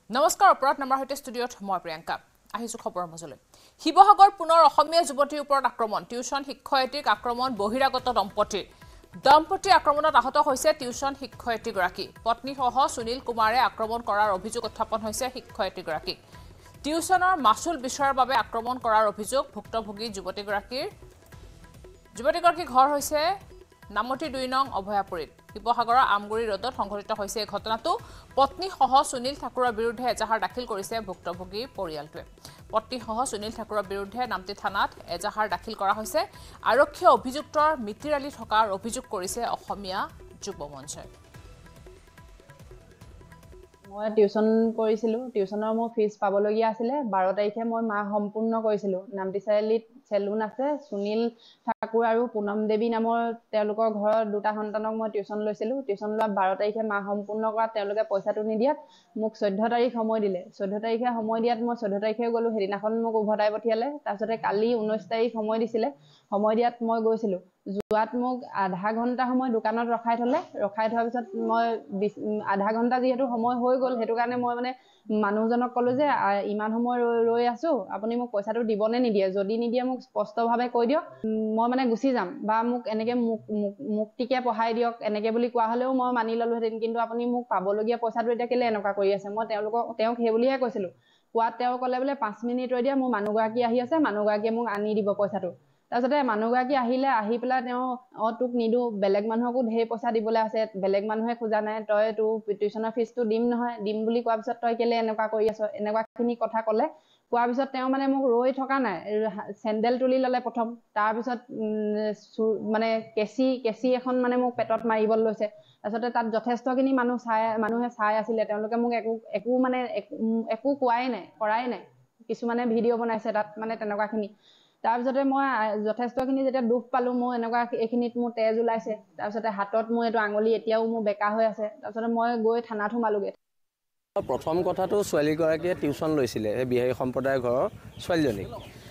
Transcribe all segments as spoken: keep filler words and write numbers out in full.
নমস্কাৰ অপৰাধ নামৰ সৈতে ষ্টুডিঅ'ত মই প্ৰিয়ংকা আহিছো খবৰৰ মজলৈ শিৱসাগৰ পুনৰ অসমীয়া যুৱতীৰ ওপৰত আক্ৰমণ টিউচন শিক্ষয়িত্ৰীক আক্ৰমণ বহিৰাগত দম্পতীৰ দম্পতী আক্ৰমণত আহত হৈছে টিউচন শিক্ষয়িত্ৰীগৰাকী পত্নীসহ সুনীল কুমাৰে আক্ৰমণ কৰাৰ অভিযোগ উত্থাপন হৈছে শিক্ষয়িত্ৰীগৰাকীক টিউচনৰ মাসুল বিচৰাৰ বাবে আক্ৰমণ কৰাৰ অভিযোগ ভুক্তভোগী যুৱতীগৰাকীৰ যুৱতীগৰাকীৰ ঘৰ হৈছে নামতি দুই নং অভয়াপুৰীত শিৱসাগৰৰ আমগুৰি ৰোডত সংঘটিত হৈছে এই ঘটনাটো পত্নীসহ সুনীল ঠাকুৰৰ বিৰুদ্ধে এজাহাৰ দাখিল কৰিছে ভুক্তভোগী পৰিয়ালটোৱে পত্নীসহ সুনীল ঠাকুৰৰ বিৰুদ্ধে নামতি থানাত এজাহাৰ দাখিল কৰা হৈছে আৰক্ষী অভিযুক্তৰ মিতিৰালি থকাৰ অভিযোগ কৰিছে অসমীয়া যুৱ মঞ্চই মই টিউচন কৰিছিলো টিউচনৰ মোৰ ফিজ পাবলগীয়া আছিল বাৰ তাৰিখে মই মাহ সম্পূৰ্ণ কৰিছিলো নামতি চাৰিআলিত চেলুন আছে সুনীল ঠাকুৰ আৰু পুনম দেৱী নামৰ তেওঁলোকৰ ঘৰৰ দুটা সন্তানক মই টিউচন লৈছিলো টিউচন লোৱা বাৰ তাৰিখে মাহ সম্পূৰ্ণ কৰা তেওঁলোকে পইচাটো নিদিয়াত মোক চৈধ্য তাৰিখ সময় দিলে চৈধ্য তাৰিখে সময় দিয়াত মই চৈধ্য তাৰিখে গলো হেদিনাখন মোক উভতাই পঠিয়ালে তাৰপিছতে কালি ঊনৈশ তাৰিখ সময় দিছিলে সময় দিয়াত মই গৈছিলো যোৱাত মোক আধা ঘণ্টা সময় দোকানত ৰখাই থলে ৰখাই থোৱাৰ পিছত মই আধা ঘণ্টা যিহেতু সময় হৈ গ'ল হেতু কাৰণে মই মানে মানুহজনক কলো যে ইমান সময় ৰৈ আছো আপুনি মোক পইচাটো দিবনে নিদিয়ে যদি নিদিয়ে মোক স্পষ্টভাৱে কৈ দিয়ক মই মানে গুচি যাম বা মোক এনেকে মুক্তিকে পঢ়াই দিয়ক এনেকে বুলি কোৱা হলেও মই মানি ললো হেতেন কিন্তু আপুনি মোক পাবলগীয়া পইচাটো এতিয়া কেলে এনেকুৱা কৰি আছে মই তেওঁলোকক তেওঁক সেই বুলিহে কৈছিলো কোৱাত তেওঁ ক'লে বোলে পাঁচ মিনিট ৰৈ দিয়া মোৰ মানুহগৰাকী আহি আছে মানুহগৰাকীয়ে মোক আনি দিব পইচাটো তাৰপিছতে মানুহগৰাকী আহিলে আহি পেলাই তেওঁ অ তোক নিদো বেলেগ মানুহকো ঢেৰ পইচা দিবলৈ আছে বেলেগ মানুহে খোজা নাই তই তোৰ টিউচনৰ ফিজটো দিম নহয় দিম বুলি কোৱাৰ পিছত তই কেলে এনেকুৱা কৰি আছ এনেকুৱাখিনি কথা ক'লে কোৱাৰ পিছত তেওঁ মানে মোক ৰৈ থকা নাই চেণ্ডেল তুলি ল'লে প্ৰথম তাৰপিছত মানে কেঁচি কেঁচি এখন মানে মোক পেটত মাৰিবলৈ লৈছে তাৰপিছতে তাত যথেষ্টখিনি মানুহ চাই মানুহে চাই আছিলে তেওঁলোকে মোক একো একো মানে একো কোৱাই নাই কৰাই নাই কিছুমানে ভিডিঅ' বনাইছে তাত মানে তেনেকুৱাখিনি তাৰপিছতে মই যথেষ্টখিনি যেতিয়া দুখ পালো মই এনেকুৱা এইখিনিত মোৰ তেজ ওলাইছে তাৰপিছতে হাতত মোৰ এইটো আঙুলি এতিয়াও মোৰ বেকা হৈ আছে তাৰপিছতে মই গৈ থানাত সোমালোগে প্ৰথম কথাটো ছোৱালীগৰাকীয়ে টিউচন লৈছিলে এই বিহাৰী সম্প্ৰদায়ৰ ঘৰৰ ছোৱালীজনীক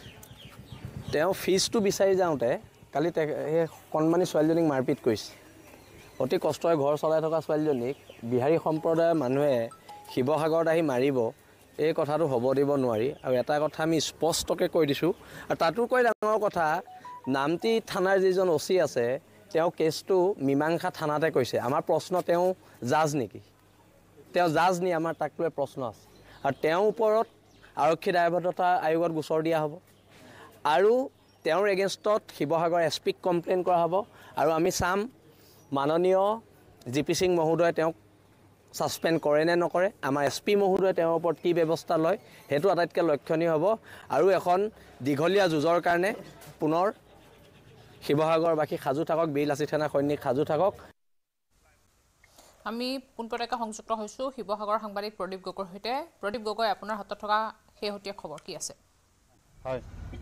তেওঁ ফিজটো বিচাৰি যাওঁতে কালি সেই কণমানি ছোৱালীজনীক মাৰপিট কৰিছে অতি কষ্টৰে ঘৰ চলাই থকা ছোৱালীজনীক বিহাৰী সম্প্ৰদায়ৰ মানুহে শিৱসাগৰত আহি মাৰিব এই কথাটো হ'ব দিব নোৱাৰি আৰু এটা কথা আমি স্পষ্টকৈ কৈ দিছোঁ আৰু তাতোকৈ ডাঙৰ কথা নামতি থানাৰ যিজন অচি আছে তেওঁ কেছটো মীমাংসা থানাতে কৈছে আমাৰ প্ৰশ্ন তেওঁ জাজ নেকি তেওঁ জাজ নি আমাৰ তাক লৈ প্ৰশ্ন আছে আৰু তেওঁৰ ওপৰত আৰক্ষী দায়বদ্ধতা আয়োগত গোচৰ দিয়া হ'ব আৰু তেওঁৰ এগেইনষ্টত শিৱসাগৰ এছ পিক কমপ্লেইন কৰা হ'ব আৰু আমি চাম মাননীয় জি পি সিং মহোদয়ে তেওঁক ছাছপেণ্ড কৰে নে নকৰে আমাৰ এছ পি মহোদয়ে তেওঁৰ ওপৰত কি ব্যৱস্থা লয় সেইটো আটাইতকৈ লক্ষণীয় হ'ব আৰু এখন দীঘলীয়া যুঁজৰ কাৰণে পুনৰ শিৱসাগৰবাসী সাজু থাকক বিৰলাচি থানা সৈনিক সাজু থাকক আমি পোনপটীয়াকৈ সংযুক্ত হৈছোঁ শিৱসাগৰ সাংবাদিক প্ৰদীপ গগৈৰ সৈতে প্ৰদীপ গগৈ আপোনাৰ হাতত থকা শেহতীয়া খবৰ কি আছে হয়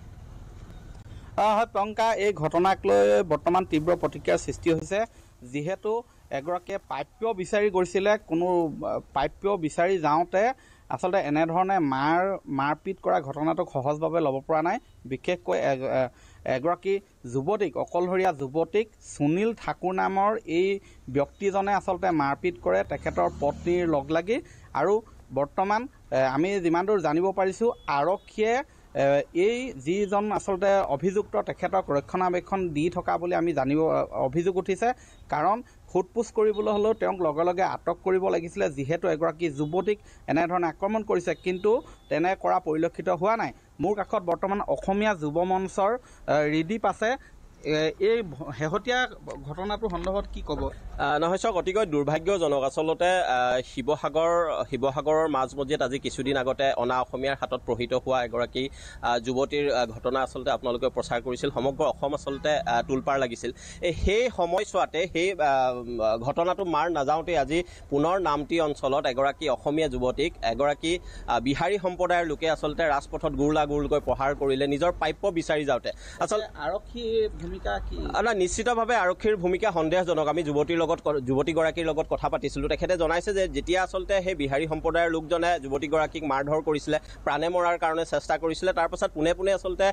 হয় প্ৰিয়ংকা এই ঘটনাক লৈ বৰ্তমান তীব্ৰ প্ৰতিক্ৰিয়াৰ সৃষ্টি হৈছে যিহেতু এগৰাকীয়ে প্ৰাপ্য বিচাৰি গৈছিলে কোনো প্ৰাপ্য বিচাৰি যাওঁতে আচলতে এনেধৰণে মাৰ মাৰপিট কৰা ঘটনাটোক সহজভাৱে ল'ব পৰা নাই বিশেষকৈ এগৰাকী যুৱতীক অকলশৰীয়া যুৱতীক সুনীল ঠাকুৰ নামৰ এই ব্যক্তিজনে আচলতে মাৰপিট কৰে তেখেতৰ পত্নীৰ লগ লাগি আৰু বৰ্তমান আমি যিমান দূৰ জানিব পাৰিছোঁ আৰক্ষীয়ে এই যিজন আচলতে অভিযুক্ত তেখেতক ৰক্ষণাবেক্ষণ দি থকা বুলি আমি জানিব অভিযোগ উঠিছে কাৰণ সোধপোছ কৰিবলৈ হ'লেও তেওঁক লগে লগে আটক কৰিব লাগিছিলে যিহেতু এগৰাকী যুৱতীক এনেধৰণে আক্ৰমণ কৰিছে কিন্তু তেনে কৰা পৰিলক্ষিত হোৱা নাই মোৰ কাষত বৰ্তমান অসমীয়া যুৱ মঞ্চৰ ৰিদীপ আছে এই শেহতীয়া ঘটনাটোৰ সন্দৰ্ভত কি ক'ব নহয় চাওক অতিকৈ দুৰ্ভাগ্যজনক আচলতে শিৱসাগৰ শিৱসাগৰৰ মাজমজিয়াত আজি কিছুদিন আগতে অনা অসমীয়াৰ হাতত প্ৰহিত হোৱা এগৰাকী যুৱতীৰ ঘটনা আচলতে আপোনালোকে প্ৰচাৰ কৰিছিল সমগ্ৰ অসম আচলতে তুলপাৰ লাগিছিল সেই সময়ছোৱাতে সেই ঘটনাটো মাৰ নাযাওঁতে আজি পুনৰ নামতি অঞ্চলত এগৰাকী অসমীয়া যুৱতীক এগৰাকী বিহাৰী সম্প্ৰদায়ৰ লোকে আচলতে ৰাজপথত গুৰলা গুৰলকৈ প্ৰহাৰ কৰিলে নিজৰ প্ৰাপ্য বিচাৰি যাওঁতে আচলতে আৰক্ষী ভূমিকা কি না নিশ্চিতভাৱে আৰক্ষীৰ ভূমিকা সন্দেহজনক আমি যুৱতীৰ লগত যুৱতীগৰাকীৰ লগত কথা পাতিছিলোঁ তেখেতে জনাইছে যে যেতিয়া আচলতে সেই বিহাৰী সম্প্ৰদায়ৰ লোকজনে যুৱতীগৰাকীক মাৰধৰ কৰিছিলে প্ৰাণে মৰাৰ কাৰণে চেষ্টা কৰিছিলে তাৰ পাছত পোনে পোনে আচলতে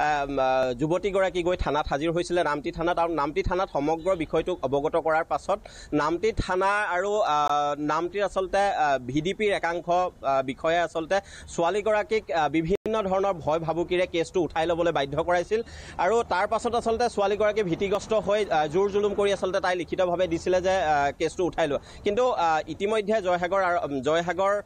যুৱতীগৰাকী গৈ থানাত হাজিৰ হৈছিলে নামটি থানাত আৰু নামটি থানাত সমগ্ৰ বিষয়টোক অৱগত কৰাৰ পাছত নামটি থানা আৰু নামটিৰ আচলতে ভি ডি পিৰ একাংশ বিষয়ে আচলতে ছোৱালীগৰাকীক বিভিন্ন ধৰণৰ ভয় ভাবুকিৰে কেছটো উঠাই ল'বলৈ বাধ্য কৰাইছিল আৰু তাৰ পাছত আচলতে ছোৱালীগৰাকী ভীতিগ্ৰস্ত হৈ জোৰ জুলুম কৰি আচলতে তাই লিখিতভাৱে দিছিলে যে কেছটো উঠাই লোৱা কিন্তু ইতিমধ্যে জয়সাগৰ জয়সাগৰ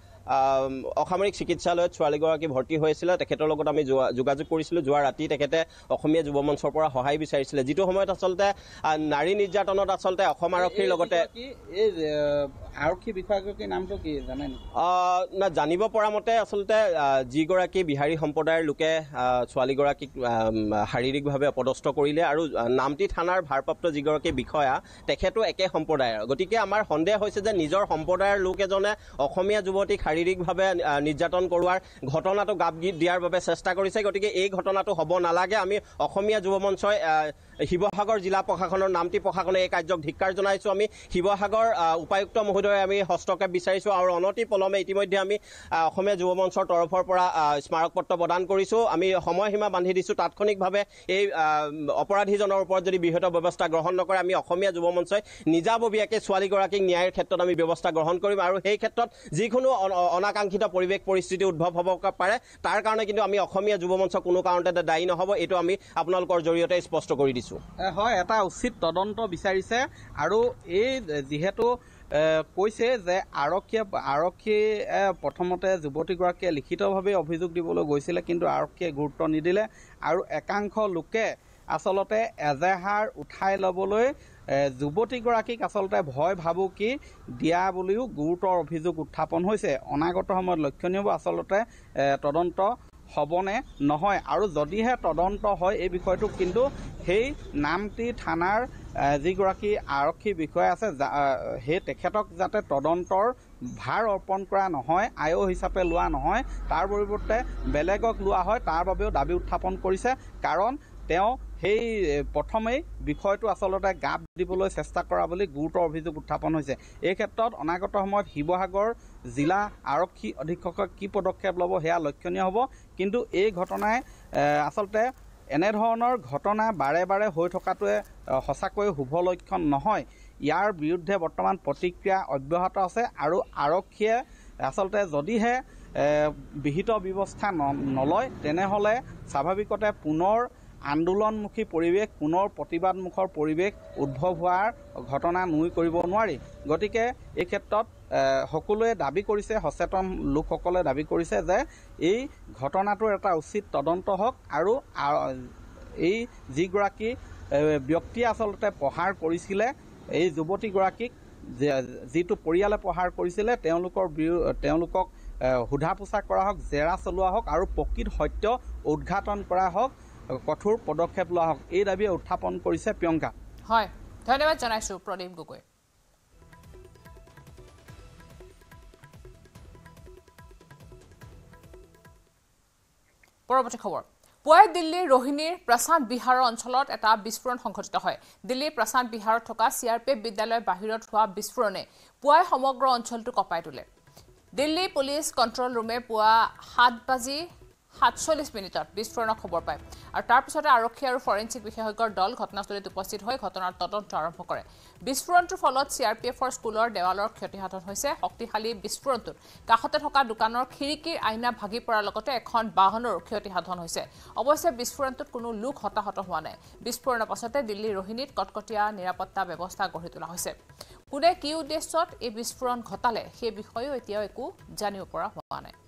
অসামৰিক চিকিৎসালয়ত ছোৱালীগৰাকী ভৰ্তি হৈছিলে তেখেতৰ লগত আমি যোগাযোগ কৰিছিলোঁ যোৱা ৰাতি তেখেতে অসমীয়া যুৱ মঞ্চৰ পৰা সহায় বিচাৰিছিলে যিটো সময়ত আচলতে নাৰী নিৰ্যাতনত আচলতে অসম আৰক্ষীৰ লগতে এই আৰক্ষী বিষয়াগৰাকীৰ নামটো কি জানে না জানিব পৰা মতে আচলতে যিগৰাকী বিহাৰী সম্প্ৰদায়ৰ লোকে ছোৱালীগৰাকীক শাৰীৰিকভাৱে অপদস্থ কৰিলে আৰু নামটি থানাৰ ভাৰপ্ৰাপ্ত যিগৰাকী বিষয়া তেখেতো একে সম্প্ৰদায়ৰ গতিকে আমাৰ সন্দেহ হৈছে যে নিজৰ সম্প্ৰদায়ৰ লোক এজনে অসমীয়া যুৱতীক শাৰীৰিকভাৱে নিৰ্যাতন কৰোৱাৰ ঘটনাটো গাপ দিয়াৰ বাবে চেষ্টা কৰিছে গতিকে এই ঘটনাটো হ'ব নালাগে আমি অসমীয়া যুৱ মঞ্চই শিৱসাগৰ জিলা প্ৰশাসনৰ নামটি প্ৰশাসনে এই কাৰ্যক ধিক্কাৰ জনাইছোঁ আমি শিৱসাগৰ উপায়ুক্ত মহোদয়ে আমি হস্তক্ষেপ বিচাৰিছোঁ আৰু অনতি পলমে ইতিমধ্যে আমি অসমীয়া যুৱ মঞ্চৰ তৰফৰ পৰা স্মাৰক পত্ৰ প্ৰদান কৰিছোঁ আমি সময়সীমা বান্ধি দিছোঁ তাৎক্ষণিকভাৱে এই অপৰাধীজনৰ ওপৰত যদি বৃহৎ ব্যৱস্থা গ্ৰহণ নকৰে আমি অসমীয়া যুৱ মঞ্চই নিজাববীয়াকৈ ছোৱালীগৰাকীক ন্যায়ৰ ক্ষেত্ৰত আমি ব্যৱস্থা গ্ৰহণ কৰিম আৰু সেই ক্ষেত্ৰত যিকোনো অনাকাংক্ষিত পৰিৱেশ পৰিস্থিতি উদ্ভৱ হ'ব পাৰে তাৰ কাৰণে কিন্তু আমি অসমীয়া যুৱ মঞ্চ কোনো কাৰণতে দায়ী নহ'ব এইটো আমি আপোনালোকৰ জৰিয়তে স্পষ্ট কৰি দিছোঁ হয় এটা উচিত তদন্ত বিচাৰিছে আৰু এই যিহেতু কৈছে যে আৰক্ষীয়ে আৰক্ষীয়ে প্ৰথমতে যুৱতীগৰাকীয়ে লিখিতভাৱে অভিযোগ দিবলৈ গৈছিলে কিন্তু আৰক্ষীয়ে গুৰুত্ব নিদিলে আৰু একাংশ লোকে আচলতে এজেহাৰ উঠাই ল'বলৈ যুৱতীগৰাকীক আচলতে ভয় ভাবুকি দিয়া বুলিও গুৰুতৰ অভিযোগ উত্থাপন হৈছে অনাগত সময়ত লক্ষণীয় আচলতে তদন্ত হ'বনে নহয় আৰু যদিহে তদন্ত হয় এই বিষয়টো কিন্তু সেই নামটি থানাৰ যিগৰাকী আৰক্ষী বিষয়া আছে সেই তেখেতক যাতে তদন্তৰ ভাৰ অৰ্পণ কৰা নহয় আয়ো হিচাপে লোৱা নহয় তাৰ পৰিৱৰ্তে বেলেগক লোৱা হয় তাৰ বাবেও দাবী উত্থাপন কৰিছে কাৰণ তেওঁ সেই প্ৰথমেই বিষয়টো আচলতে গাপ দিবলৈ চেষ্টা কৰা বুলি গুৰুতৰ অভিযোগ উত্থাপন হৈছে এই ক্ষেত্ৰত অনাগত সময়ত শিৱসাগৰ জিলা আৰক্ষী অধীক্ষকে কি পদক্ষেপ ল'ব সেয়া লক্ষণীয় হ'ব কিন্তু এই ঘটনাই আচলতে এনেধৰণৰ ঘটনা বাৰে বাৰে হৈ থকাটোৱে সঁচাকৈ শুভ লক্ষণ নহয় ইয়াৰ বিৰুদ্ধে বৰ্তমান প্ৰতিক্ৰিয়া অব্যাহত আছে আৰু আৰক্ষীয়ে আচলতে যদিহে বিহিত ব্যৱস্থা নলয় তেনেহ'লে স্বাভাৱিকতে পুনৰ আন্দোলনমুখী পৰিৱেশ পুনৰ প্ৰতিবাদমুখৰ পৰিৱেশ উদ্ভৱ হোৱাৰ ঘটনা নুই কৰিব নোৱাৰি গতিকে এই ক্ষেত্ৰত সকলোৱে দাবী কৰিছে সচেতন লোকসকলে দাবী কৰিছে যে এই ঘটনাটোৰ এটা উচিত তদন্ত হওক আৰু এই যিগৰাকী ব্যক্তিয়ে আচলতে প্ৰহাৰ কৰিছিলে এই যুৱতীগৰাকীক যিটো পৰিয়ালে প্ৰহাৰ কৰিছিলে তেওঁলোকৰ তেওঁলোকক সোধা পোছা কৰা হওক জেৰা চলোৱা হওক আৰু প্ৰকৃত সত্য উদ্ঘাটন কৰা হওক কঠোৰ পদক্ষেপ লোৱা হওক এই দাবী উত্থাপন কৰিছে প্ৰিয়ংকা হয় ধন্যবাদ জনাইছো প্ৰদীপ গগৈ পৰৱৰ্তী খবৰ পুৱাই দিল্লীৰ ৰোহিণীৰ প্ৰশান্ত বিহাৰৰ অঞ্চলত এটা বিস্ফোৰণ সংঘটিত হয় দিল্লীৰ প্ৰশান্ত বিহাৰত থকা চি আৰ পি এফ বিদ্যালয়ৰ বাহিৰত হোৱা বিস্ফোৰণে পুৱাই সমগ্ৰ অঞ্চলটো কঁপাই তোলে দিল্লী পুলিচ কণ্ট্ৰল ৰুমে পুৱা সাত বাজি সাতচল্লিছ মিনিটত বিস্ফোৰণৰ খবৰ পায় আৰু তাৰ পিছতে আৰক্ষী আৰু ফৰেনচিক বিশেষজ্ঞৰ দল ঘটনাস্থলীত উপস্থিত হৈ ঘটনাৰ তদন্ত আৰম্ভ কৰে বিস্ফোৰণটোৰ ফলত চি আৰ পি এফৰ স্কুলৰ দেৱালৰ ক্ষতিসাধন হৈছে শক্তিশালী বিস্ফোৰণটোত কাষতে থকা দোকানৰ খিৰিকীৰ আইনা ভাগি পৰাৰ লগতে এখন বাহনৰো ক্ষতিসাধন হৈছে অৱশ্যে বিস্ফোৰণটোত কোনো লোক হতাহত হোৱা নাই বিস্ফোৰণৰ পাছতে দিল্লীৰ ৰোহিণীত কটকটীয়া নিৰাপত্তা ব্যৱস্থা গঢ়ি তোলা হৈছে কোনে কি উদ্দেশ্যত এই বিস্ফোৰণ ঘটালে সেই বিষয়েও এতিয়াও একো জানিব পৰা হোৱা নাই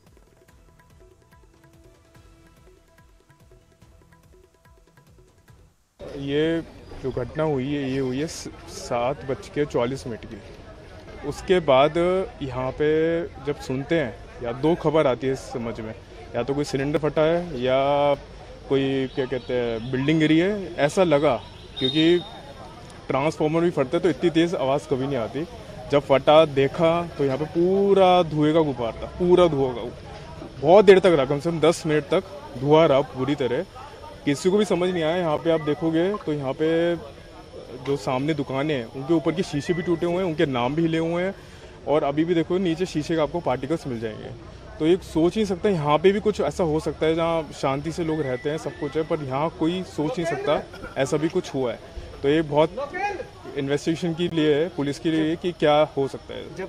ये जो घटना हुई है ये हुई है सात बज के चौलीस मिनट की उसके बाद यहाँ पे जब सुनते हैं या दो खबर आती है समझ में या तो कोई सिलेंडर फटा है या कोई क्या कहते हैं बिल्डिंग गिरी है ऐसा लगा क्योंकि ट्रांसफार्मर भी फटते तो इतनी तेज़ आवाज़ कभी नहीं आती जब फटा देखा तो यहाँ पे पूरा धुएं का गुब्बार था पूरा धुआं का बहुत देर तक रहा कम से कम दस मिनट तक धुआं रहा पूरी तरह किसी को भी समझ नहीं आया। यहाँ पे आप देखोगे तो यहाँ पे जो सामने दुकानें हैं उनके ऊपर के शीशे भी टूटे हुए हैं, उनके नाम भी हिले हुए हैं, और अभी भी देखो नीचे शीशे का आपको पार्टिकल्स मिल जाएंगे। तो ये सोच नहीं सकता यहाँ पे भी कुछ ऐसा हो सकता है जहाँ शांति से लोग रहते हैं, सब कुछ है, पर यहाँ कोई सोच नहीं सकता ऐसा भी कुछ हुआ है। तो ये बहुत इन्वेस्टिगेशन के लिए है, पुलिस के लिए, कि क्या हो सकता है।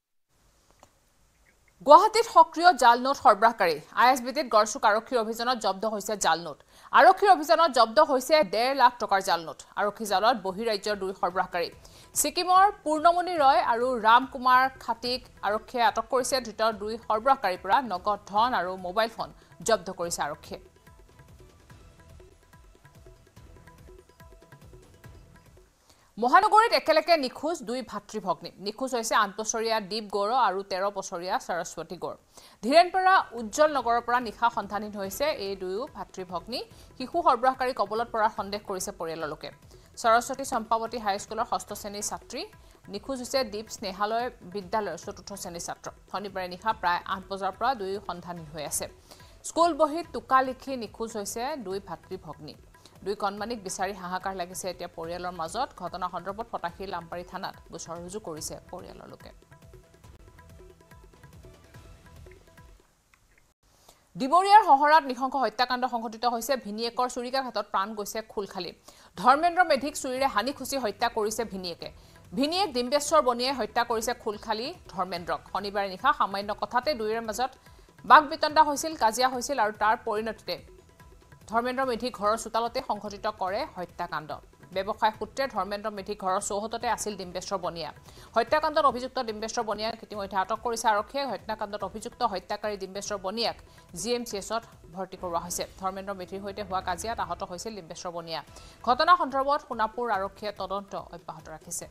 গুৱাহাটীত সক্ৰিয় জাল নোট সৰবৰাহকাৰী আই এছ বিটিত গড়চুক আৰক্ষীৰ অভিযানত জব্দ হৈছে জাল নোট। আৰক্ষীৰ অভিযানত জব্দ হৈছে ডেৰ লাখ টকাৰ জাল নোট। আৰক্ষী জালত বহিৰাজ্যৰ দুই সৰবৰাহকাৰী ছিকিমৰ পূৰ্ণমণি ৰয় আৰু ৰাম কুমাৰ খাটিক আৰক্ষীয়ে আটক কৰিছে। ধৃত দুই সৰবৰাহকাৰীৰ পৰা নগদ ধন আৰু মোবাইল ফোন জব্দ কৰিছে আৰক্ষীয়ে। মহানগৰীত একেলগে নিখোজ দুই ভাতৃভগ্নী। নিখোজ হৈছে আঠ বছৰীয়া দীপ গৌৰ আৰু তেৰ বছৰীয়া সৰস্বতী গৌৰ। ধীৰেনপাৰা উজ্জ্বল নগৰৰ পৰা নিশা সন্ধানহীন হৈছে এই দুয়ো ভাতৃভগ্নী। শিশু সৰবৰাহকাৰী কবলত পৰাৰ সন্দেহ কৰিছে পৰিয়ালৰ লোকে। সৰস্বতী চম্পাৱতী হাইস্কুলৰ ষষ্ঠ শ্ৰেণীৰ ছাত্ৰী। নিখোজ হৈছে দীপ স্নেহালয় বিদ্যালয়ৰ চতুৰ্থ শ্ৰেণীৰ ছাত্ৰ। শনিবাৰে নিশা প্ৰায় আঠ বজাৰ পৰা দুয়ো সন্ধানহীন হৈ আছে। স্কুল বহীত টোকা লিখি নিখোজ হৈছে দুই ভাতৃভগ্নী। দুই কণমানিক বিচাৰি হাহাকাৰ লাগিছে এতিয়া পৰিয়ালৰ মাজত। ঘটনা সন্দৰ্ভত ফটাশী লাম্পাৰী থানাত গোচৰ ৰুজু কৰিছে পৰিয়ালৰ লোকে। ডিমৰীয়াৰ হহৰাত নিশংস হত্যাকাণ্ড সংঘটিত হৈছে। ভিনিয়েকৰ চুৰিকাঘাটত প্ৰাণ গৈছে খোলখালী। ধৰ্মেন্দ্ৰ মেধিক চুৰিৰে হানি খুচি হত্যা কৰিছে ভিনিয়েকে। ভিনিয়েক ডিম্বেশ্বৰ বনিয়াই হত্যা কৰিছে খোলখালী ধৰ্মেন্দ্ৰক। শনিবাৰে নিশা সামান্য কথাতে দুয়োৰে মাজত বাক বিতণ্ডা হৈছিল, কাজিয়া হৈছিল আৰু তাৰ পৰিণতিতে ধৰ্মেন্দ্ৰ মেধি ঘৰৰ চোতালতে সংঘটিত কৰে হত্যাকাণ্ড। ব্যৱসায় সূত্ৰে ধৰ্মেন্দ্ৰ মেধি ঘৰৰ চৌহদতে আছিল ডিম্বেশ্বৰ বনিয়া। হত্যাকাণ্ডত অভিযুক্ত ডিম্বেশ্বৰ বনিয়াক ইতিমধ্যে আটক কৰিছে আৰক্ষীয়ে। হত্যাকাণ্ডত অভিযুক্ত হত্যাকাৰী ডিম্বেশ্বৰ বনিয়াক জি এম চি এছত ভৰ্তি কৰোৱা হৈছে। ধৰ্মেন্দ্ৰ মেধিৰ সৈতে হোৱা কাজিয়াত আহত হৈছিল ডিম্বেশ্বৰ বনিয়া। ঘটনা সন্দৰ্ভত সোণাপুৰ আৰক্ষীয়ে তদন্ত অব্যাহত ৰাখিছে।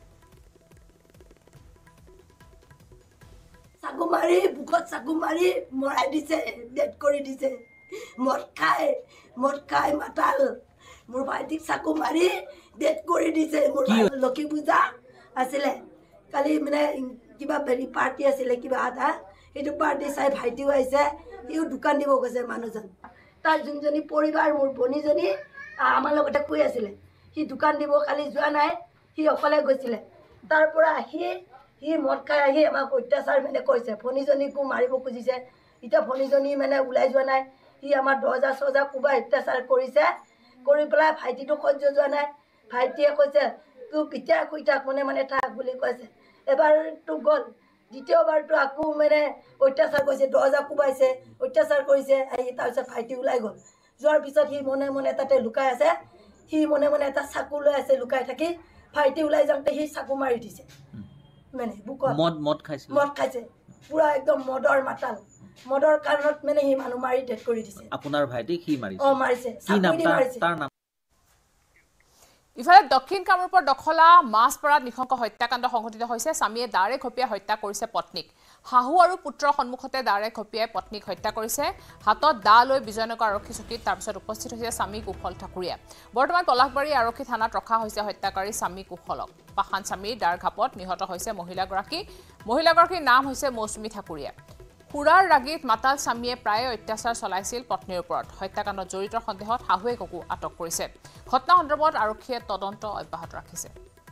চাকু মাৰি বুকত চাকু মাৰি মৰাই দিছে, ডেড কৰি দিছে। মদ খাই মদ খাই মাতাল মোৰ ভাইটিক চাকু মাৰি ডেড কৰি দিছে। মোৰ লক্ষী পূজা আছিলে কালি, মানে কিবা হেৰি পাৰ্টি আছিলে কিবা এটা, সেইটো পাৰ্টি চাই ভাইটিও আহিছে, সিও দোকান দিব গৈছে মানুহজন। তাৰ যোনজনী পৰিবাৰ মোৰ ভনীজনী আমাৰ লগতে শুই আছিলে, সি দোকান দিব কালি যোৱা নাই, সি অকলে গৈছিলে। তাৰ পৰা আহি সি মদ খাই আহি আমাক অত্যাচাৰ মানে কৰিছে। ভনীজনীকো মাৰিব খুজিছে। এতিয়া ভনীজনী মানে ওলাই যোৱা নাই, সি আমাৰ দৰ্জা চৰ্জা কোবাই অত্যাচাৰ কৰিছে। কৰি পেলাই ভাইটিটো সহ্য যোৱা নাই। ভাইটিয়ে কৈছে তোক এতিয়া শুই থাক, মনে মানে থাক বুলি কৈছে। এবাৰটো গ'ল, দ্বিতীয়বাৰটো আকৌ মানে অত্যাচাৰ কৰিছে, দৰ্জা কোবাইছে, অত্যাচাৰ কৰিছে। আহি তাৰপিছত ভাইটি ওলাই গ'ল। যোৱাৰ পিছত সি মনে মনে তাতে লুকাই আছে। সি মনে মনে এটা চাকু লৈ আছে লুকাই থাকি। ভাইটি ওলাই যাওঁতে সি চাকু মাৰি দিছে। মানে বুকত মদ মদ খাইছে মদ খাইছে পুৰা একদম মদৰ মাতাল। মদৰ কাৰণত মানে সি মানুহ মাৰি ডেড কৰি দিছে। আপোনাৰ ভাইটিক সি মাৰিছে? অ মাৰিছে। কি নাম তাৰ নাম? ইফালে দক্ষিণ কামৰূপৰ দখলা মাছপাৰাত নিশংস হত্যাকাণ্ড সংঘটিত হৈছে। স্বামীয়ে দাৰে ঘপিয়াই হত্যা কৰিছে পত্নীক। শাহু আৰু পুত্ৰৰ সন্মুখতে দাৰে ঘপিয়াই পত্নীক হত্যা কৰিছে। হাতত দা লৈ বিজয়নগৰ আৰক্ষী চকীত তাৰপিছত উপস্থিত হৈছে স্বামী কুশল ঠাকুৰীয়া। বৰ্তমান পলাশবাৰী আৰক্ষী থানাত ৰখা হৈছে হত্যাকাৰী স্বামী কুশলক। পাষাণ স্বামীৰ দাৰ ঘাপত নিহত হৈছে মহিলাগৰাকী। মহিলাগৰাকীৰ নাম হৈছে মৌচুমী ঠাকুৰীয়া। সুৰাৰ ৰাগীত মাতাল স্বামীয়ে প্ৰায়ে অত্যাচাৰ চলাইছিল পত্নীৰ ওপৰত। হত্যাকাণ্ডত জড়িত সন্দেহত শাহুৱেককো আটক কৰিছে। ঘটনা সন্দৰ্ভত আৰক্ষীয়ে তদন্ত অব্যাহত ৰাখিছে।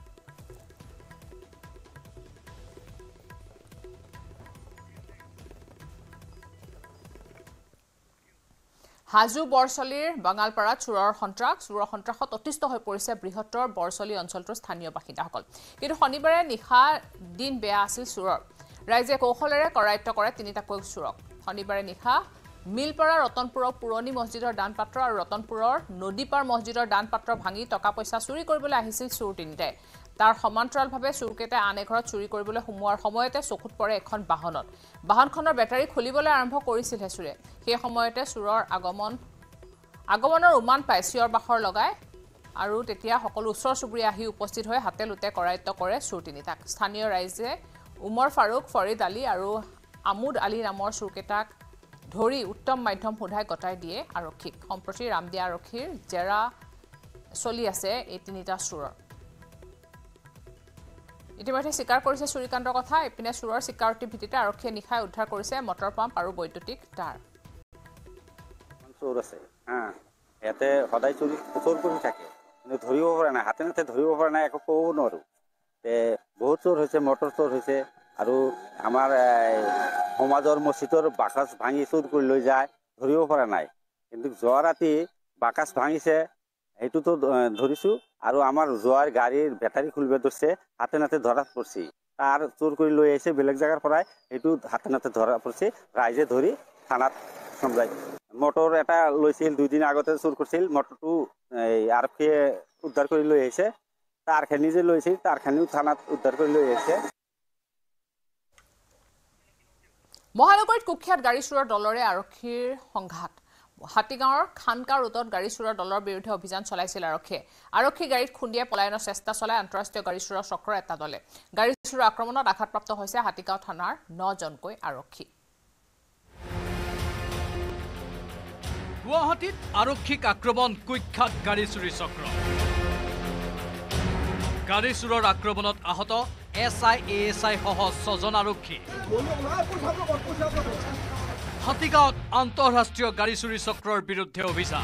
হাজু বৰচলীৰ বাঙালপাৰাত চোৰৰ সন্ত্ৰাস। চোৰৰ সন্ত্ৰাসত অতিষ্ঠ হৈ পৰিছে বৃহত্তৰ বৰচলী অঞ্চলটোৰ স্থানীয় বাসিন্দাসকল। কিন্তু শনিবাৰে নিশা দিন বেয়া আছিল চোৰৰ। ৰাইজে কৌশলেৰে কৰায়ত্ব কৰে তিনিটাকৈ চোৰক। শনিবাৰে নিশা মিলপাৰা ৰতনপুৰৰ পুৰণি মছজিদৰ দানপাত্ৰ আৰু ৰতনপুৰৰ নদীপাৰ মছজিদৰ দানপাত্ৰ ভাঙি টকা পইচা চুৰি কৰিবলৈ আহিছিল চোৰ তিনিটাই। তাৰ সমান্তৰালভাৱে চোৰকেইটাই আন এঘৰত চুৰি কৰিবলৈ সোমোৱাৰ সময়তে চকুত পৰে এখন বাহনত। বাহনখনৰ বেটাৰী খুলিবলৈ আৰম্ভ কৰিছিলহে চোৰে। সেই সময়তে চোৰৰ আগমন আগমনৰ উমান পাই চিঞৰ বাখৰ লগায় আৰু তেতিয়া সকলো ওচৰ চুবুৰীয়া আহি উপস্থিত হৈ হাতে লোতে কৰায়ত্ব কৰে চোৰ তিনিটাক। স্থানীয় ৰাইজে উমৰ ফাৰুক, ফৰিদ আলী আৰু আমুদ আলী নামৰ চোৰকেইটাক ধৰি উত্তম মাধ্যম সোধাই গতাই দিয়ে আৰক্ষীক। সম্প্ৰতি ৰামদিয়া আৰক্ষীৰ জেৰা চলি আছে এই তিনিটা চোৰৰ। ইতিমধ্যে স্বীকাৰ কৰিছে চুৰিকাণ্ডৰ কথা। ইপিনে চোৰৰ স্বীকাৰোক্তিৰ ভিত্তিতে আৰক্ষীয়ে নিশাই উদ্ধাৰ কৰিছে মটৰ পাম্প আৰু বৈদ্যুতিক তাঁৰ। চোৰ আছে হা ইয়াতে সদায় চুৰি চোৰ কৰি থাকে কিন্তু ধৰিব পৰা নাই হাতে নাতে ধৰিব পৰা নাই একো ক'ব নোৱাৰোঁ তে বহুত চোৰ হৈছে মটৰ চোৰ হৈছে আৰু আমাৰ সমাজৰ মছজিদৰ বাকচ ভাঙি চুৰ কৰি লৈ যায় ধৰিব পৰা নাই কিন্তু যোৱা ৰাতি বাকচ ভাঙিছে সেইটোতো ধৰিছোঁ আৰু আমাৰ যোৱাৰ গাড়ীৰ বেটাৰী খুলিব ধৰিছে হাতে নাতে ধৰা পৰিছে তাৰ চোৰ কৰি লৈ আহিছে বেলেগ জেগাৰ পৰাই এইটো হাতে নাতে ধৰা পৰিছে ৰাইজে ধৰি থানাত চম্জাই মটৰ এটা লৈছিল দুদিন আগতে চুৰ কৰিছিল মটৰটো এই আৰক্ষীয়ে উদ্ধাৰ কৰি লৈ আহিছে তাৰখানি যে লৈছিল তাৰখানিও থানাত উদ্ধাৰ কৰি লৈ আহিছে মহানগৰীত কুখ্যাত গাড়ী চোৰৰ দলৰে আৰক্ষীৰ সংঘাত হাতীগাঁৱৰ খানকা ৰোডত গাড়ী চোৰৰ দলৰ বিৰুদ্ধে অভিযান চলাইছিল আৰক্ষীয়ে আৰক্ষী গাড়ীত খুন্দিয়াই পলায়নৰ চেষ্টা চলাই আন্তঃৰাষ্ট্ৰীয় গাড়ী চোৰৰ চক্ৰৰ এটা দলে গাড়ী চোৰৰ আক্ৰমণত আঘাতপ্ৰাপ্ত হৈছে হাতীগাঁও থানাৰ নজনকৈ আৰক্ষী গুৱাহাটীত আৰক্ষীক আক্ৰমণ কুখ্যাত গাড়ী চুৰি চক্ৰ গাড়ী চোৰৰ আক্ৰমণত আহত S I A S I সহ ছজন আৰক্ষী হাতীগাঁৱত আন্তঃৰাষ্ট্ৰীয় গাড়ী চুৰি চক্ৰৰ বিৰুদ্ধে অভিযান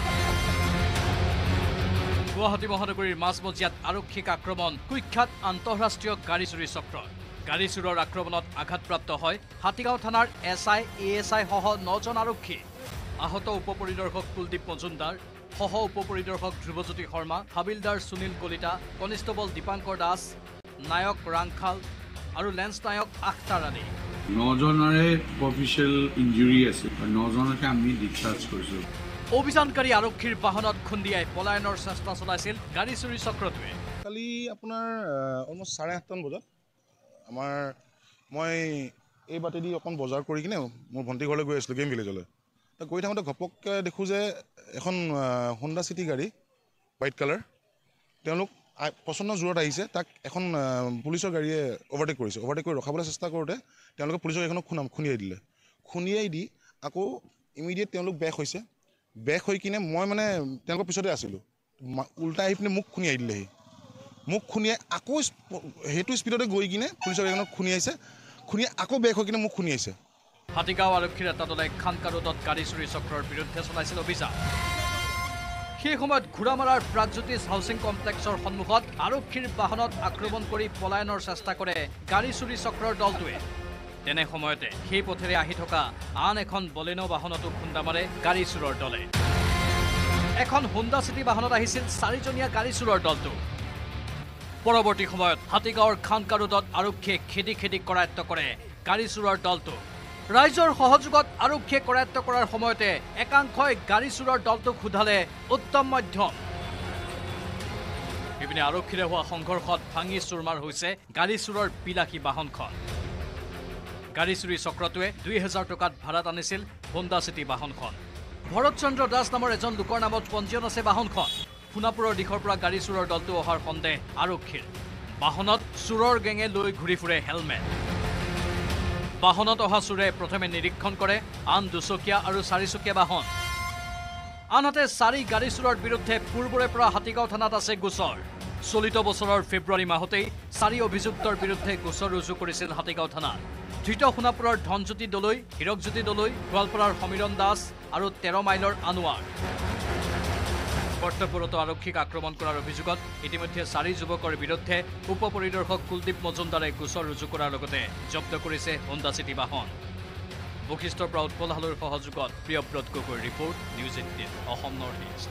গুৱাহাটী মহানগৰীৰ মাজমজিয়াত আৰক্ষীক আক্ৰমণ কুখ্যাত আন্তঃৰাষ্ট্ৰীয় গাড়ী চুৰি চক্ৰ গাড়ী চোৰৰ আক্ৰমণত আঘাতপ্ৰাপ্ত হয় হাতীগাঁও থানাৰ S I A S I সহ নজন আৰক্ষী আহত উপ পৰিদৰ্শক কুলদীপ মজুমদাৰ সহ উপ পৰিদৰ্শক ধ্ৰুৱজ্যোতি শৰ্মা হাবিলদাৰ সুনীল কলিতা কনিষ্টবল দীপাংকৰ দাস নায়ক ৰাংখাল আৰু লেন্স নায়ক আখতাৰ আলী নজনৰে অফিচিয়েল ইঞ্জুৰি আছে নজনকে আমি ডিসচাৰ্জ কৰিছো অভিযানকাৰী আৰক্ষীৰ বাহনত খুন্দিয়াই পলায়নৰ চেষ্টা চলাইছিল গাড়ী চুৰি চক্ৰটোৱে কালি আপোনাৰ অলমষ্ট চাৰে আঠটামান বজাত আমাৰ মই এই বাটেদি অকণ বজাৰ কৰি কিনে মোৰ ভণ্টি ঘৰলৈ গৈ আছিলোঁ গেম ভিলেজলৈ তাত গৈ থাকোঁতে ঘপককৈ দেখোঁ যে এখন হোণ্ডা চিটি গাড়ী হোৱাইট কালাৰ তেওঁলোক পচন্দ জোৰত আহিছে তাক এখন পুলিচৰ গাড়ীয়ে অভাৰটেক কৰিছে অভাৰটেক কৰি ৰখাবলৈ চেষ্টা কৰোঁতে তেওঁলোকে পুলিচৰ গাড়ীখনক খুনাম খুন্দিয়াই দিলে খুন্দিয়াই দি আকৌ ইমিডিয়েট তেওঁলোক বেক হৈছে বেক হৈ কিনে মই মানে তেওঁলোকৰ পিছতে আছিলোঁ উল্টা আহি পিনে মোক খুন্দিয়াই দিলেহি মোক খুন্দিয়াই আকৌ সেইটো স্পীডতে গৈ কিনে পুলিচৰ গাড়ীখনক খুন্দিয়াইছে খুন্দিয়াই আকৌ বেক হৈ কিনে মোক খুন্দিয়াইছে হাতীগাঁও আৰক্ষীৰ এটা দলে খানকা ৰোডত গাড়ী চুৰি চক্ৰৰ বিৰুদ্ধে চলাইছিল অভিযান সেই সময়ত ঘোঁৰামাৰাৰ প্ৰাগজ্যোতিষ হাউচিং কমপ্লেক্সৰ সন্মুখত আৰক্ষীৰ বাহনত আক্ৰমণ কৰি পলায়নৰ চেষ্টা কৰে গাড়ী চুৰি চক্ৰৰ দলটোৱে তেনে সময়তে সেই পথেৰে আহি থকা আন এখন বলেনো বাহনতো খুন্দা মাৰে গাড়ী চোৰৰ দলে এখন হোণ্ডা চিটি বাহনত আহিছিল চাৰিজনীয়া গাড়ী চোৰৰ দলটো পৰৱৰ্তী সময়ত হাতীগাঁৱৰ খানকা ৰোডত আৰক্ষীয়ে খেদি খেদি কৰায়ত্ব কৰে গাড়ী চোৰৰ দলটো ৰাইজৰ সহযোগত আৰক্ষীয়ে কৰায়ত্ব কৰাৰ সময়তে একাংশই গাড়ী চোৰৰ দলটোক সোধালে উত্তম মধ্যম ইপিনে আৰক্ষীৰে হোৱা সংঘৰ্ষত ভাঙি চুৰমাৰ হৈছে গাড়ী চোৰৰ বিলাসী বাহনখন গাড়ী চুৰি চক্ৰটোৱে দুই হাজাৰ টকাত ভাড়াত আনিছিল হোণ্ডা চিটি বাহনখন ভৰত চন্দ্ৰ দাস নামৰ এজন লোকৰ নামত পঞ্জীয়ন আছে বাহনখন সোণাপুৰৰ দিশৰ পৰা গাড়ী চোৰৰ দলটো অহাৰ সন্দেহ আৰক্ষীৰ বাহনত চোৰৰ গেঙে লৈ ঘূৰি ফুৰে হেলমেট বাহনত অহা চোৰে প্ৰথমে নিৰীক্ষণ কৰে আন দুচকীয়া আৰু চাৰিচকীয়া বাহন আনহাতে চাৰি গাড়ী চোৰৰ বিৰুদ্ধে পূৰ্বৰে পৰা হাতীগাঁও থানাত আছে গোচৰ চলিত বছৰৰ ফেব্ৰুৱাৰী মাহতেই চাৰি অভিযুক্তৰ বিৰুদ্ধে গোচৰ ৰুজু কৰিছিল হাতীগাঁও থানাত ধৃত সোণাপুৰৰ ধনজ্যোতি দলৈ হীৰকজ্যোতি দলৈ গোৱালপাৰাৰ সমীৰণ দাস আৰু তেৰ মাইলৰ আনোৱাৰ কৰ্তব্যৰত আৰক্ষীক আক্ৰমণ কৰাৰ অভিযোগত ইতিমধ্যে চাৰি যুৱকৰ বিৰুদ্ধে উপ পৰিদৰ্শক কুলদীপ মজুমদাৰে গোচৰ ৰুজু কৰাৰ লগতে জব্দ কৰিছে হোণ্ডা চিটি বাহন বশিষ্ঠৰ পৰা উৎপল হালৈৰ সহযোগত প্ৰিয়ব্ৰত গগৈৰ report news eighteen Assam north east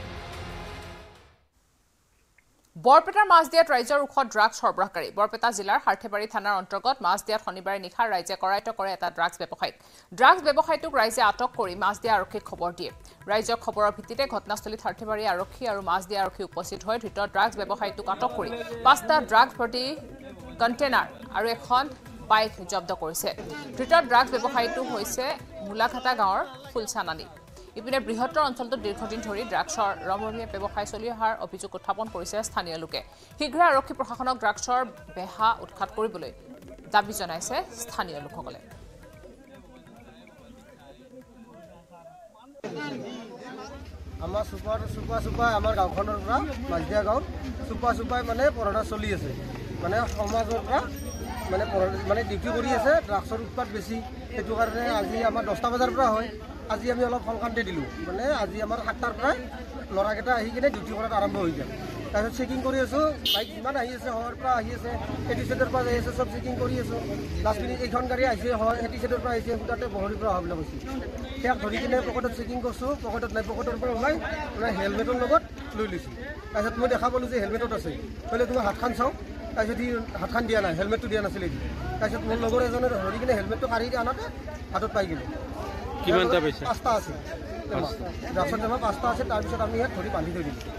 বৰপেটাৰ মাজদিয়াত ৰাইজৰ উখত ড্ৰাগছ সৰবৰাহকাৰী বৰপেটা জিলাৰ হাৰ্থেবাৰী থানাৰ অন্তৰ্গত মাজদিয়াত শনিবাৰে নিশা ৰাইজে কৰায়ত্ব কৰে এটা ড্ৰাগছ ব্যৱসায়ীক ড্ৰাগছ ব্যৱসায়ীটোক ৰাইজে আটক কৰি মাজদিয়া আৰক্ষীক খবৰ দিয়ে ৰাইজৰ খবৰৰ ভিত্তিতে ঘটনাস্থলীত হাৰ্থেবাৰী আৰক্ষী আৰু মাজদিয়া আৰক্ষী উপস্থিত হৈ ধৃত ড্ৰাগছ ব্যৱসায়ীটোক আটক কৰি পাঁচটা ড্ৰাগছ ভৰ্তি কণ্টেইনাৰ আৰু এখন বাইক জব্দ কৰিছে ধৃত ড্ৰাগছ ব্যৱসায়ীটো হৈছে মূলাঘাটা গাঁৱৰ ফুলচানানী ইপিনে বৃহত্তৰ অঞ্চলটোত দীৰ্ঘদিন ধৰি ড্ৰাগছৰ ৰমৰমীয়া ব্যৱসায় চলি অহাৰ অভিযোগ উত্থাপন কৰিছে স্থানীয় লোকে শীঘ্ৰে আৰক্ষী প্ৰশাসনক ড্ৰাগছৰ বেহা উৎখাত কৰিবলৈ দাবী জনাইছে স্থানীয় লোকসকলে আমাৰ সুপাৰ সুপা সুপা আমাৰ গাঁওখনৰ পৰা মাজদিয়া গাঁৱত সুপা সুপাই মানে পঢ়া চলি আছে মানে সমাজৰ পৰা মানে মানে ডিউটি কৰি আছে ড্ৰাগছৰ উৎপাত বেছি সেইটো কাৰণে আজি আমাৰ দহটা বজাৰ পৰা হয় আজি আমি অলপ সংক্ৰান্তি দিলোঁ মানে আজি আমাৰ সাতটাৰ পৰা ল'ৰাকেইটা আহি কিনে ডিউটি কৰাত আৰম্ভ হৈ গ'ল তাৰপিছত চেকিং কৰি আছোঁ বাইক যিমান আহি আছে হোৱাৰ পৰা আহি আছে এটি চাইডৰ পৰা যাই আছে চব চেকিং কৰি আছোঁ লাষ্ট মিনিট এইখন গাড়ী আহিছে হয় এটি চাইডৰ পৰা আহিছে সুতাতে বহৰীৰ পৰা অহা বুলি কৈছে তেওঁক ধৰি কিনে পকেটত চেকিং কৰিছোঁ পকেটত নাই পকেটৰ পৰা ওলাই ওলাই হেলমেটৰ লগত লৈ লৈছোঁ তাৰপিছত মই দেখা পালোঁ যে হেলমেটত আছে বোলে তোমাৰ হাতখন চাওঁ তাৰপিছত সি হাতখন দিয়া নাই হেলমেটটো দিয়া নাছিলে তাৰপিছত মোৰ লগৰ এজনে ধৰি কিনে হেলমেটটো কাঢ়ি দি আনতে হাতত পাই গ'লোঁ কিমানটা পাইছে পাঁচটা আছে ড্ৰাগছৰ টেমা পাঁচটা আছে তাৰপিছত আমি ইয়াত ধৰি বান্ধি থৈ দিলোঁ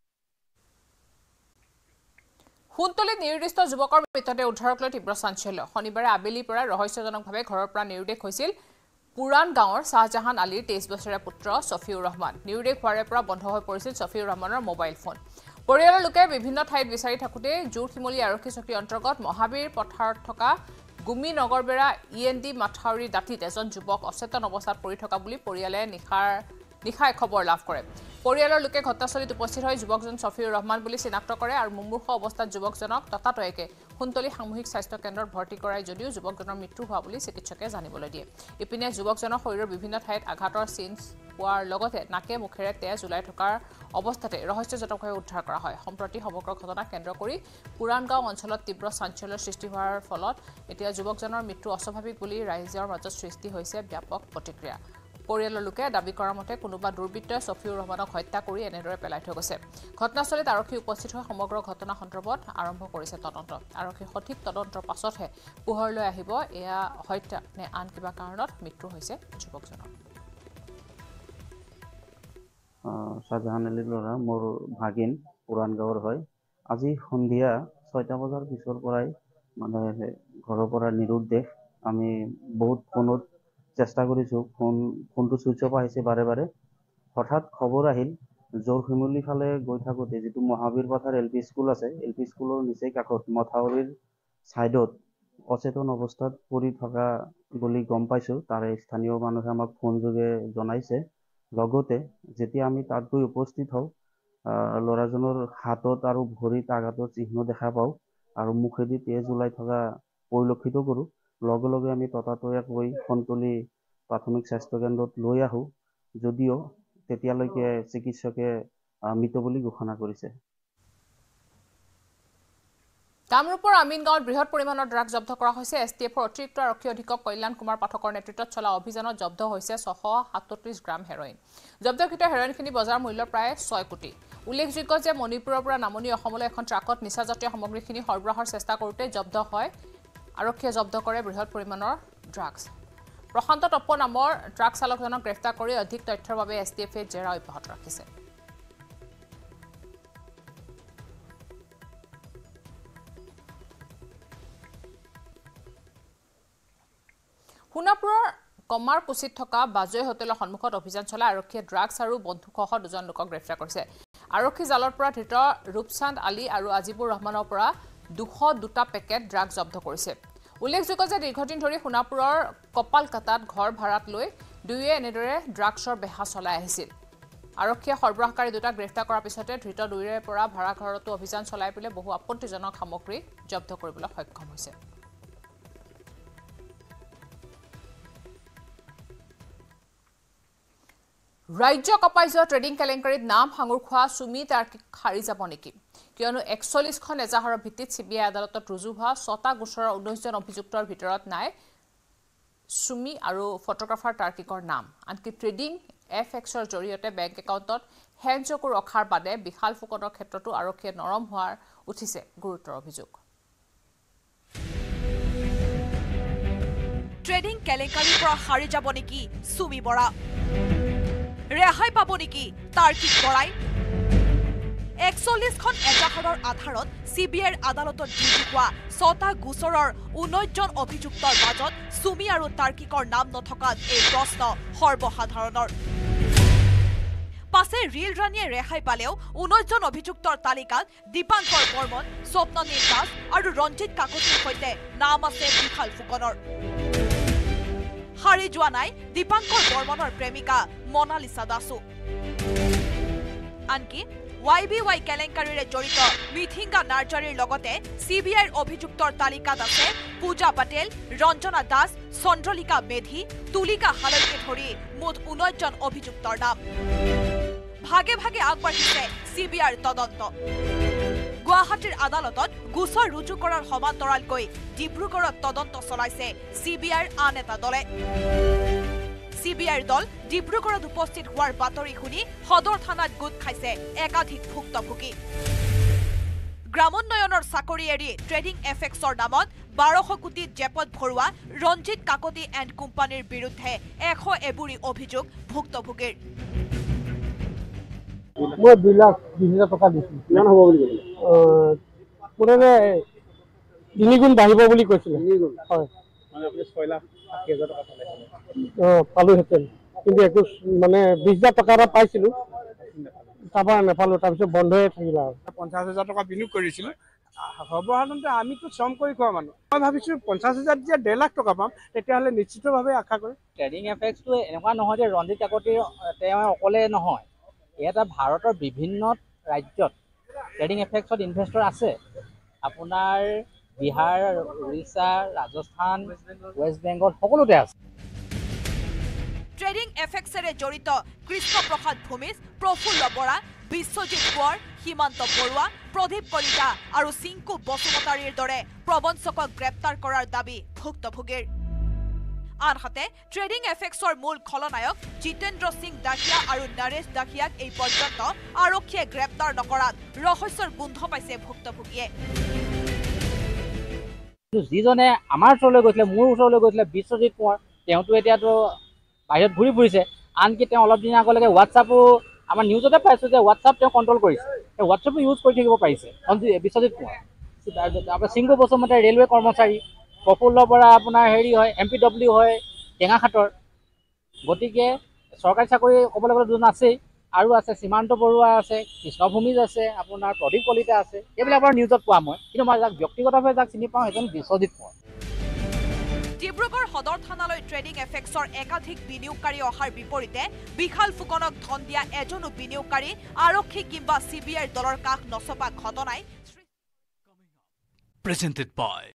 সোণতলীত নিৰুদ্দিষ্ট যুৱকৰ মৃতদেহ উদ্ধাৰক লৈ তীব্ৰ চাঞ্চল্য শনিবাৰে আবেলিৰ পৰা ৰহস্যজনকভাৱে ঘৰৰ পৰা নিৰুদ্দেশ হৈছিল পুৰাণ গাঁৱৰ শাহজাহান আলীৰ তেইছ বছৰীয়া পুত্ৰ ছফিউৰ ৰহমান নিৰুদ্দেশ হোৱাৰে পৰা বন্ধ হৈ পৰিছিল ছফিউৰ ৰহমানৰ মোবাইল ফোন পৰিয়ালৰ লোকে বিভিন্ন ঠাইত বিচাৰি থাকোঁতে জোৰশিমলী আৰক্ষী চকীৰ অন্তৰ্গত মহাবীৰ পথাৰত থকা Gumi Nagarbera E N D মাথাউৰিৰ দাঁতিত এজন যুৱক অচেতন অৱস্থাত পৰি থকা বুলি পৰিয়ালে নিশাৰ নিশাই খবৰ লাভ কৰে পৰিয়ালৰ লোকে ঘটনাস্থলীত উপস্থিত হৈ যুৱকজন ছফিউৰ ৰহমান বুলি চিনাক্ত কৰে আৰু মুমূৰ্ষ অৱস্থাত যুৱকজনক ততাতৈয়াকে সোণতলী সামূহিক স্বাস্থ্য কেন্দ্ৰত ভৰ্তি কৰাই যদিও যুৱকজনৰ মৃত্যু হোৱা বুলি চিকিৎসকে জানিবলৈ দিয়ে ইপিনে যুৱকজনৰ শৰীৰৰ বিভিন্ন ঠাইত আঘাতৰ চিন পোৱাৰ লগতে নাকে মুখেৰে তেজ ওলাই থকাৰ অৱস্থাতে ৰহস্যজনকভাৱে উদ্ধাৰ কৰা হয় সম্প্ৰতি সমগ্ৰ ঘটনা কেন্দ্ৰ কৰি পুৰাণগাঁও অঞ্চলত তীব্ৰ চাঞ্চল্যৰ সৃষ্টি হোৱাৰ ফলত এতিয়া যুৱকজনৰ মৃত্যু অস্বাভাৱিক বুলি ৰাইজৰ মাজত সৃষ্টি হৈছে ব্যাপক প্ৰতিক্ৰিয়া পৰিয়ালৰ লোকে দাবী কৰা মতে কোনোবা দুৰ্বৃত্তই ছফিউৰ ৰহমানক হত্যা কৰি এনেদৰে পেলাই থৈ গৈছে ঘটনাস্থলীত আৰক্ষী উপস্থিত হৈ সমগ্ৰ ঘটনা সন্দৰ্ভত আৰম্ভ কৰিছে তদন্ত আৰক্ষীৰ সঠিক তদন্তৰ পাছতহে পোহৰলৈ আহিব এয়া হত্যা নে আন কিবা কাৰণত মৃত্যু হৈছে যুৱকজনৰ শাহজাহান আলীৰ ল'ৰা মোৰ ভাগিন পুৰাণ গাঁৱৰ হয় আজি সন্ধিয়া ছয়টা বজাৰ পিছৰ পৰাই মানে ঘৰৰ পৰা নিৰুদ্দেশ আমি বহুত ফোনত চেষ্টা কৰিছোঁ ফোন ফোনটো ছুইচ অফ আহিছে বাৰে বাৰে হঠাৎ খবৰ আহিল জোৰশিমলী ফালে গৈ থাকোঁতে যিটো Mahabir Pathar L P school আছে এল পি স্কুলৰ নিচেই কাষত মথাউৰিৰ ছাইডত অচেতন অৱস্থাত পৰি থকা বুলি গম পাইছোঁ তাৰে স্থানীয় মানুহে আমাক ফোন যোগে জনাইছে লগতে যেতিয়া আমি তাত গৈ উপস্থিত হওঁ ল'ৰাজনৰ হাতত আৰু ভৰিত আঘাতৰ চিহ্ন দেখা পাওঁ আৰু মুখেদি তেজ ওলাই থকা পৰিলক্ষিত কৰোঁ লগে লগে আমি ততাতৈয়াকৈ সোণতলী প্ৰাথমিক স্বাস্থ্য কেন্দ্ৰত লৈ আহোঁ যদিও তেতিয়ালৈকে চিকিৎসকে মৃত বুলি ঘোষণা কৰিছে কামৰূপৰ আমিনগাঁৱত বৃহৎ পৰিমাণৰ ড্ৰাগ জব্দ কৰা হৈছে এছ টি এফৰ অতিৰিক্ত আৰক্ষী অধীক্ষক কল্যাণ কুমাৰ পাঠকৰ নেতৃত্বত চলা অভিযানত জব্দ হৈছে ছশ সাতত্ৰিশ গ্ৰাম হেৰইন জব্দকৃত হেৰইনখিনি বজাৰ মূল্য প্ৰায় ছয় কোটি উল্লেখযোগ্য যে মণিপুৰৰ পৰা নামনি অসমলৈ এখন ট্ৰাকত নিচাজাতীয় সামগ্ৰীখিনি সৰবৰাহৰ চেষ্টা কৰোঁতে জব্দ হয় আৰক্ষীয়ে জব্দ কৰে বৃহৎ পৰিমাণৰ ড্ৰাগছ প্ৰশান্ত টপ্প নামৰ ট্ৰাক চালকজনক গ্ৰেপ্তাৰ কৰি অধিক তথ্যৰ বাবে এছ টি এফে জেৰা অব্যাহত ৰাখিছে সোণাপুৰৰ কমাৰকুছিত থকা বাজৈ হোটেলৰ সন্মুখত অভিযান চলাই আৰক্ষীয়ে ড্ৰাগছ আৰু বন্দুকসহ দুজন লোকক গ্ৰেপ্তাৰ কৰিছে আৰক্ষী জালৰ পৰা ধৃত ৰূপচান্দ আলী আৰু আজিবুৰ ৰহমানৰ পৰা দুশ দুটা পেকেট ড্ৰাগছ জব্দ কৰিছে উল্লেখযোগ্য যে দীৰ্ঘদিন ধৰি সোণাপুৰৰ কপালকাতাত ঘৰ ভাড়াত লৈ দুয়োয়ে এনেদৰে ড্ৰাগছৰ বেহা চলাই আহিছিল আৰক্ষীয়ে সৰবৰাহকাৰী দুটাক গ্ৰেপ্তাৰ কৰাৰ পিছতে ধৃত দুয়োৰে পৰা ভাড়াঘৰতো অভিযান চলাই পেলাই বহু আপত্তিজনক সামগ্ৰী জব্দ কৰিবলৈ সক্ষম হৈছে ৰাজ্য কপাই যোৱা ট্ৰেডিং কেলেংকাৰীত নাম সাঙুৰ খোৱা সুমি তাৰ্কিক সাৰি যাব নেকি কিয়নো একচল্লিছখন এজাহাৰৰ ভিত্তিত চিবিআই আদালতত ৰুজু হোৱা ছটা গোচৰৰ ঊনৈছজন অভিযুক্তৰ ভিতৰত নাই সুমি আৰু ফটোগ্ৰাফাৰ তাৰ্কিকৰ নাম আনকি ট্ৰেডিং এফ এক্সৰ জৰিয়তে বেংক একাউণ্টত হেণ্ডজকো ৰখাৰ বাদে বিশাল ফুকনৰ ক্ষেত্ৰতো আৰক্ষীয়ে নৰম হোৱাৰ উঠিছে গুৰুতৰ অভিযোগ ট্ৰেডিং কেলেংকাৰীৰ পৰা সাৰি যাব নেকি সুমি বৰা ৰেহাই পাব নেকি তাৰ্কিক বৰাই একচল্লিছখন এজাহাৰৰ আধাৰত চিবিআইৰ আদালতত ৰুজু হোৱা ছটা গোচৰৰ ঊনৈছজন অভিযুক্তৰ মাজত সুমি আৰু তাৰ্কিকৰ নাম নথকাত এই প্ৰশ্ন সৰ্বসাধাৰণৰ পাছে ৰিল ৰাণীয়ে ৰেহাই পালেও ঊনৈছজন অভিযুক্তৰ তালিকাত দীপাংকৰ বৰ্মন স্বপ্ননীল দাস আৰু ৰঞ্জিত কাকতিৰ সৈতে নাম আছে বিশাল ফুকনৰ হাৰি যোৱা নাই দীপাংকৰ বৰ্মনৰ প্ৰেমিকা মনালিসা দাসো আনকি ৱাই বি ৱাই কেলেংকাৰীৰে জড়িত মিথিংগা নাৰ্জাৰীৰ লগতে চিবিআইৰ অভিযুক্তৰ তালিকাত আছে পূজা পটেল ৰঞ্জনা দাস চন্দ্ৰলিকা মেধি তুলিকা হালৈকে ধৰি মুঠ ঊনৈছজন অভিযুক্তৰ নাম ভাগে ভাগে আগবাঢ়িছে চি বি আইৰ তদন্ত গুৱাহাটীৰ আদালতত গোচৰ ৰুজু কৰাৰ সমান্তৰালকৈ ডিব্ৰুগড়ত তদন্ত চলাইছে চি বি আইৰ আন এটা দলে চি বি আইৰ দল ডিব্ৰুগড়ত উপস্থিত হোৱাৰ বাতৰি শুনি সদৰ থানাত গোট খাইছে একাধিক ভুক্তভোগী গ্ৰামোন্নয়নৰ চাকৰি এৰি ট্ৰেডিং এফেক্সৰ নামত বাৰশ কোটি জেপত ভৰোৱা ৰঞ্জিত কাকতি এণ্ড কোম্পানীৰ বিৰুদ্ধে এশ এবুৰি অভিযোগ ভুক্তভোগীৰ মই দুই লাখ বিশ হাজাৰ টকা দিছিলোঁ কিমান হ'ব বুলি কৈছিলে মুঠতে তিনিগুণ বাঢ়িব বুলি কৈছিলে হয় ছয় লাখ আশী হাজাৰ টকা অঁ পালোহেঁতেন কিন্তু একো মানে বিশ হাজাৰ টকা এটা পাইছিলোঁ তাৰপৰা নাপালোঁ তাৰপিছত বন্ধই থাকিল আৰু পঞ্চাছ হাজাৰ টকা বিনিয়োগ কৰিছিলোঁ সৰ্বসাধাৰণতে আমিতো শ্ৰম কৰি খোৱা মানুহ মই ভাবিছোঁ পঞ্চাছ হাজাৰ যেতিয়া ডেৰ লাখ টকা পাম তেতিয়াহ'লে নিশ্চিতভাৱে আশা কৰিম ট্ৰেডিং এফেক্সটো এনেকুৱা নহয় যে ৰঞ্জিত কাকতিৰ তেওঁ অকলে নহয় এটা ভাৰতৰ বিভিন্ন ৰাজ্যত ট্ৰেডিং এফেক্সত ইনভেষ্টৰ আছে আপোনাৰ বিহাৰ উৰিষ্যা ৰাজস্থান ৱেষ্ট বেংগল সকলোতে আছে ট্ৰেডিং এফেক্সেৰে জড়িত কৃষ্ণ প্ৰসাদ ভূমিজ প্ৰফুল্ল বৰা বিশ্বজিৎ কোঁৱৰ সীমান্ত বৰুৱা প্ৰদীপ কলিতা আৰু চিংকু বসুমতাৰীৰ দৰে প্ৰবঞ্চকক গ্ৰেপ্তাৰ কৰাৰ দাবী ভুক্তভোগীৰ আনহাতে ট্ৰেডিং এফেক্সৰ মূল খলনায়ক জিতেন্দ্ৰ সিং দাহিয়া আৰু নৰেশ দাহিয়াক এই পৰ্যন্ত আৰক্ষীয়ে গ্ৰেপ্তাৰ নকৰাত ৰহস্যৰ গোন্ধ পাইছে ভুক্তভোগীয়ে যিজনে আমাৰ ওচৰলৈ গৈছিলে মোৰ ওচৰলৈ গৈছিলে বিশ্বজিৎ কোঁৱৰ তেওঁতো এতিয়াতো বাহিৰত ঘূৰি ফুৰিছে আনকি তেওঁ অলপ দিন আগলৈকে হোৱাটছআপো আমাৰ নিউজতে পাইছোঁ যে হোৱাটছআপ তেওঁ কণ্ট্ৰল কৰিছে তেওঁ হোৱাটছআপো ইউজ কৰি থাকিব পাৰিছে বিশ্বজিৎ কোঁৱৰ তাৰপৰা চিংকু বসুমতাৰী ৰেলৱে কৰ্মচাৰী প্ৰফুল্ল বৰা আপোনাৰ হেৰি হয় এম পি ডব্লিউ হয় টেঙাখাটৰ গতিকে চৰকাৰী চাকৰি ক'বলৈ গ'লে দুজন আছেই আৰু আছে সীমান্ত বৰুৱা আছে কৃষ্ণভূমিজ আছে আপোনাৰ প্ৰদীপ কলিতা আছে এইবিলাক আপোনাৰ নিউজত পোৱা মই কিন্তু মই যাক ব্যক্তিগতভাৱে যাক চিনি পাওঁ সেইজন বিশ্বজিৎ কোঁৱৰ ডিব্ৰুগড় সদৰ থানালৈ ট্ৰেডিং এফেক্সৰ একাধিক বিনিয়োগকাৰী অহাৰ বিপৰীতে বিশাল ফুকনক ধন দিয়া এজনো বিনিয়োগকাৰী আৰক্ষী কিংবা চি বি আইৰ দলৰ কাষ নচপা ঘটনাই Presented by